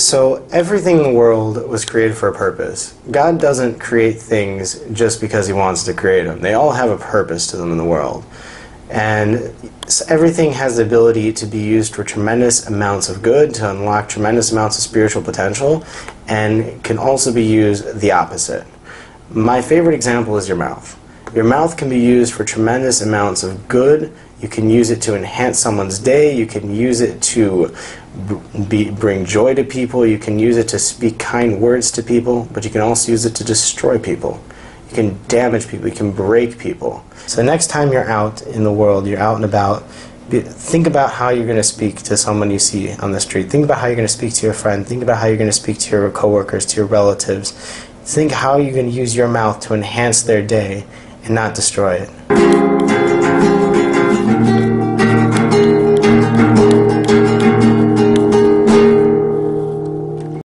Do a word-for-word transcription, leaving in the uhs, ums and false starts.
So everything in the world was created for a purpose. God doesn't create things just because he wants to create them. They all have a purpose to them in the world. And everything has the ability to be used for tremendous amounts of good, to unlock tremendous amounts of spiritual potential, and can also be used the opposite. My favorite example is your mouth. Your mouth can be used for tremendous amounts of good. You can use it to enhance someone's day. You can use it to be, bring joy to people. You can use it to speak kind words to people, but you can also use it to destroy people. You can damage people. You can break people. So next time you're out in the world, you're out and about, think about how you're going to speak to someone you see on the street. Think about how you're going to speak to your friend. Think about how you're going to speak to your coworkers, to your relatives. Think how you're going to use your mouth to enhance their day and not destroy it.